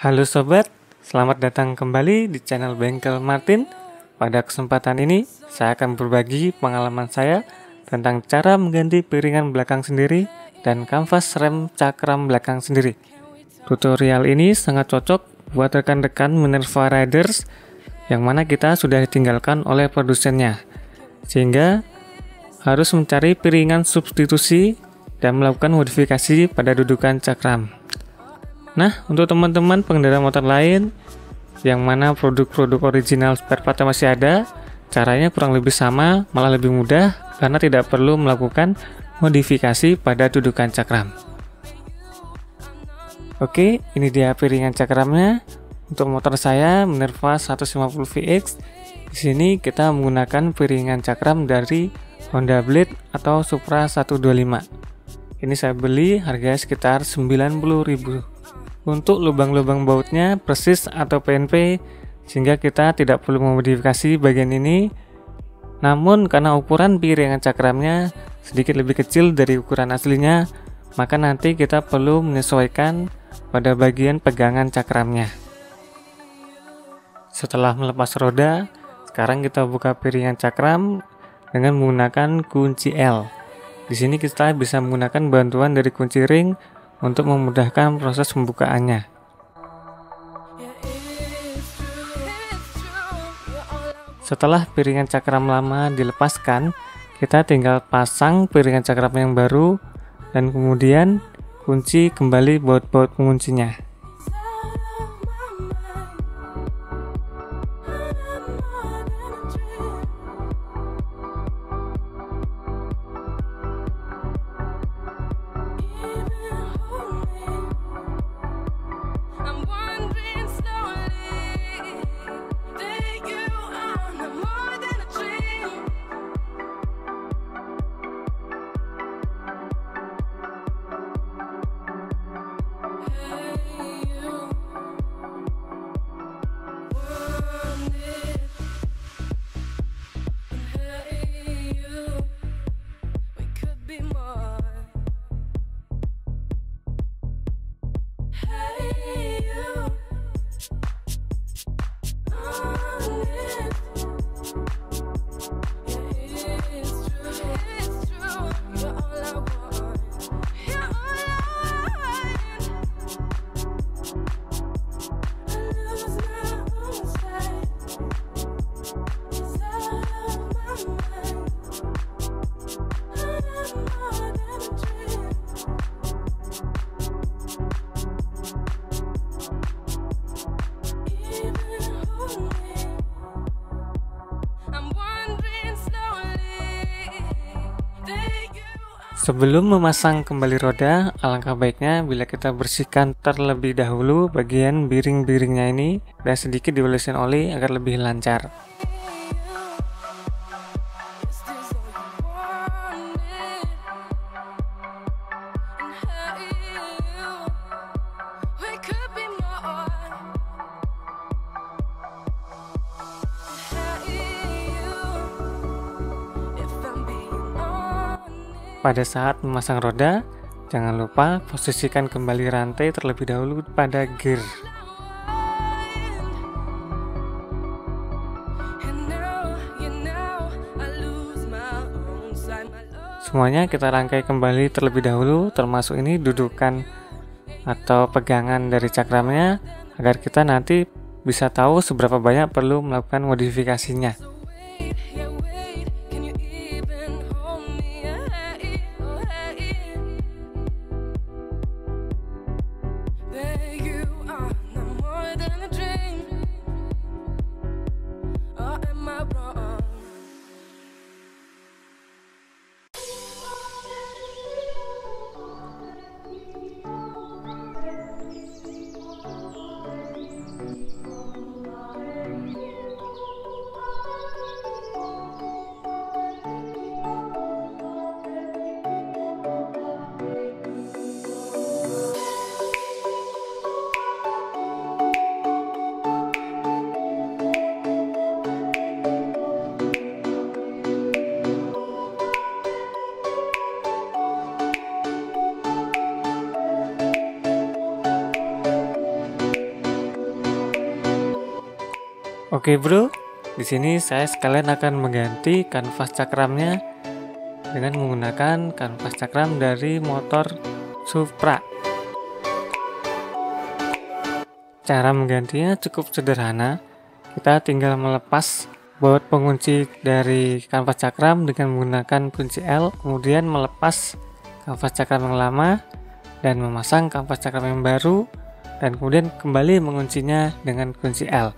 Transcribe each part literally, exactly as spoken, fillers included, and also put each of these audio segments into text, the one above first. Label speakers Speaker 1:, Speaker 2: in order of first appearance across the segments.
Speaker 1: Halo sobat, selamat datang kembali di channel Bengkel Martin. Pada kesempatan ini, saya akan berbagi pengalaman saya tentang cara mengganti piringan belakang sendiri dan kanvas rem cakram belakang sendiri. Tutorial ini sangat cocok buat rekan-rekan Minerva Riders yang mana kita sudah ditinggalkan oleh produsennya, sehingga harus mencari piringan substitusi dan melakukan modifikasi pada dudukan cakram. Nah, untuk teman-teman pengendara motor lain yang mana produk-produk original spare part masih ada, caranya kurang lebih sama, malah lebih mudah karena tidak perlu melakukan modifikasi pada dudukan cakram. Oke, ini dia piringan cakramnya. Untuk motor saya Minerva seratus lima puluh V X. Di sini kita menggunakan piringan cakram dari Honda Blade atau Supra seratus dua puluh lima. Ini saya beli harganya sekitar sembilan puluh ribu. Untuk lubang-lubang bautnya persis atau P N P, sehingga kita tidak perlu memodifikasi bagian ini. Namun karena ukuran piringan cakramnya sedikit lebih kecil dari ukuran aslinya, maka nanti kita perlu menyesuaikan pada bagian pegangan cakramnya. Setelah melepas roda, sekarang kita buka piringan cakram dengan menggunakan kunci L. Di sini kita bisa menggunakan bantuan dari kunci ring untuk memudahkan proses pembukaannya. Setelah piringan cakram lama dilepaskan, kita tinggal pasang piringan cakram yang baru dan kemudian kunci kembali baut-baut penguncinya. Sebelum memasang kembali roda, alangkah baiknya bila kita bersihkan terlebih dahulu bagian biring-biringnya ini dan sedikit diolesin oli agar lebih lancar. Pada saat memasang roda, jangan lupa posisikan kembali rantai terlebih dahulu pada gear. Semuanya kita rangkai kembali terlebih dahulu, termasuk ini dudukan atau pegangan dari cakramnya, agar kita nanti bisa tahu seberapa banyak perlu melakukan modifikasinya. Oke bro, di sini saya sekalian akan mengganti kanvas cakramnya dengan menggunakan kanvas cakram dari motor Supra. Cara menggantinya cukup sederhana. Kita tinggal melepas baut pengunci dari kanvas cakram dengan menggunakan kunci L, kemudian melepas kanvas cakram yang lama dan memasang kanvas cakram yang baru, dan kemudian kembali menguncinya dengan kunci L.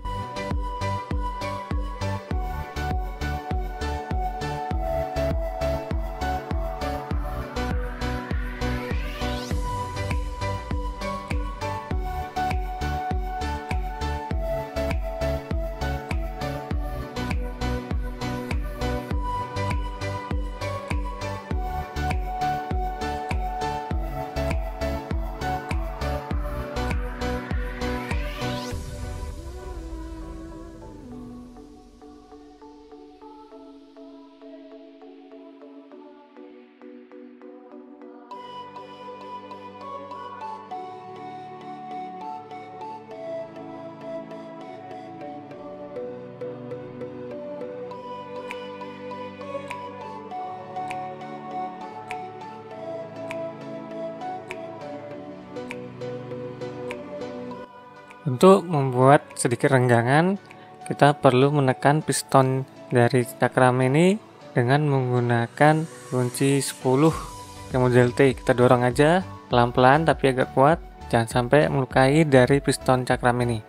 Speaker 1: Untuk membuat sedikit renggangan, kita perlu menekan piston dari cakram ini dengan menggunakan kunci sepuluh yang model T. Kita dorong aja pelan-pelan tapi agak kuat, jangan sampai melukai dari piston cakram ini.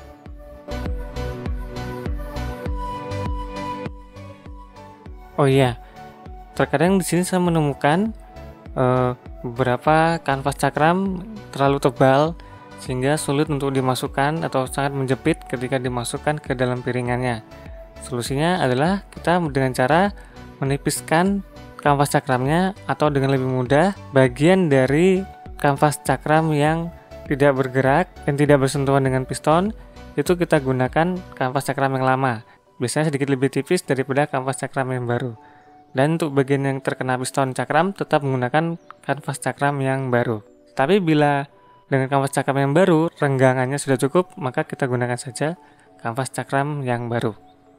Speaker 1: Oh iya, terkadang di sini saya menemukan uh, beberapa kanvas cakram terlalu tebal sehingga sulit untuk dimasukkan atau sangat menjepit ketika dimasukkan ke dalam piringannya. Solusinya adalah kita dengan cara menipiskan kanvas cakramnya, atau dengan lebih mudah bagian dari kanvas cakram yang tidak bergerak dan tidak bersentuhan dengan piston itu kita gunakan kanvas cakram yang lama, biasanya sedikit lebih tipis daripada kanvas cakram yang baru. Dan untuk bagian yang terkena piston cakram tetap menggunakan kanvas cakram yang baru. Tapi bila dengan kanvas cakram yang baru renggangannya sudah cukup, maka kita gunakan saja kanvas cakram yang baru.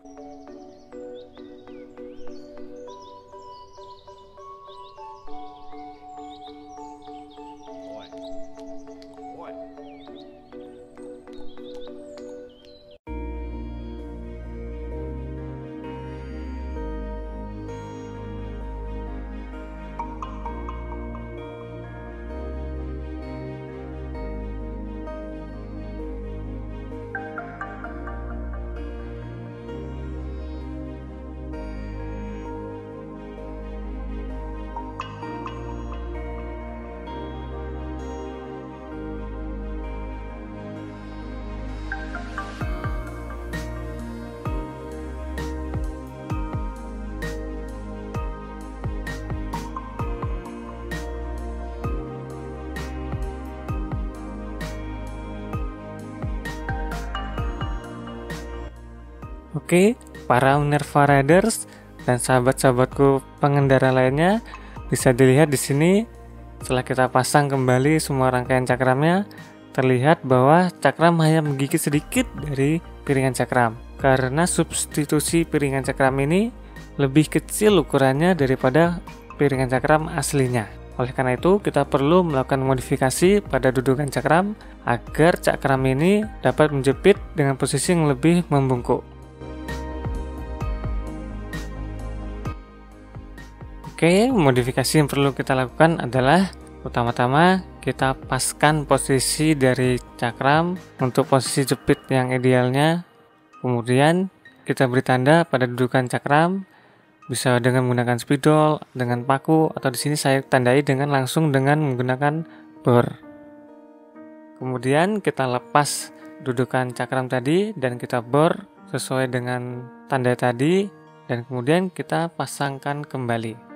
Speaker 1: Oke, para Minerva Riders dan sahabat-sahabatku pengendara lainnya, bisa dilihat di sini setelah kita pasang kembali semua rangkaian cakramnya, terlihat bahwa cakram hanya menggigit sedikit dari piringan cakram. Karena substitusi piringan cakram ini lebih kecil ukurannya daripada piringan cakram aslinya. Oleh karena itu, kita perlu melakukan modifikasi pada dudukan cakram agar cakram ini dapat menjepit dengan posisi yang lebih membungkuk. Oke, modifikasi yang perlu kita lakukan adalah pertama-tama kita paskan posisi dari cakram untuk posisi jepit yang idealnya. Kemudian kita beri tanda pada dudukan cakram, bisa dengan menggunakan spidol, dengan paku, atau di sini saya tandai dengan langsung dengan menggunakan bor. Kemudian kita lepas dudukan cakram tadi dan kita bor sesuai dengan tanda tadi, dan kemudian kita pasangkan kembali.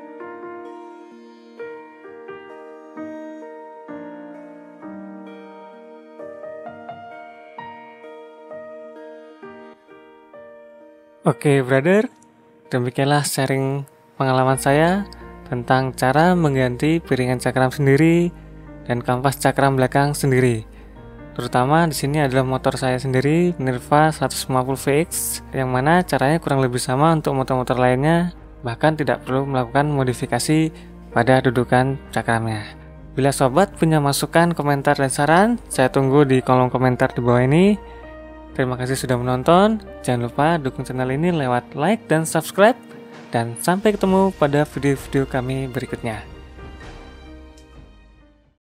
Speaker 1: Oke brother, demikianlah sharing pengalaman saya tentang cara mengganti piringan cakram sendiri dan kanvas cakram belakang sendiri. Terutama di sini adalah motor saya sendiri, Minerva seratus lima puluh V X, yang mana caranya kurang lebih sama untuk motor-motor lainnya, bahkan tidak perlu melakukan modifikasi pada dudukan cakramnya. Bila sobat punya masukan, komentar, dan saran, saya tunggu di kolom komentar di bawah ini. Terima kasih sudah menonton, jangan lupa dukung channel ini lewat like dan subscribe, dan sampai ketemu pada video-video kami berikutnya.